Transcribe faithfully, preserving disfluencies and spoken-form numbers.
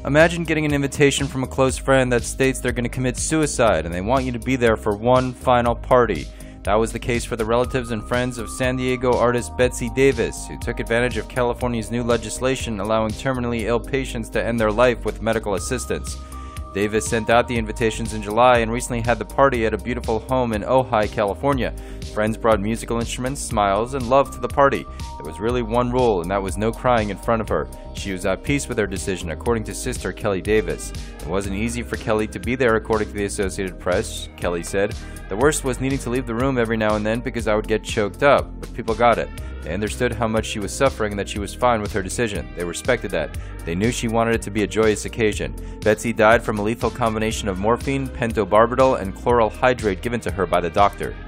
Imagine getting an invitation from a close friend that states they're going to commit suicide and they want you to be there for one final party. That was the case for the relatives and friends of San Diego artist Betsy Davis, who took advantage of California's new legislation allowing terminally ill patients to end their life with medical assistance. Davis sent out the invitations in July and recently had the party at a beautiful home in Ojai, California. Friends brought musical instruments, smiles, and love to the party. There was really one rule, and that was no crying in front of her. She was at peace with her decision, according to sister Kelly Davis. It wasn't easy for Kelly to be there, according to the Associated Press, Kelly said. The worst was needing to leave the room every now and then because I would get choked up, but people got it. They understood how much she was suffering and that she was fine with her decision. They respected that. They knew she wanted it to be a joyous occasion. Betsy died from a lethal combination of morphine, pentobarbital, and chloral hydrate given to her by the doctor.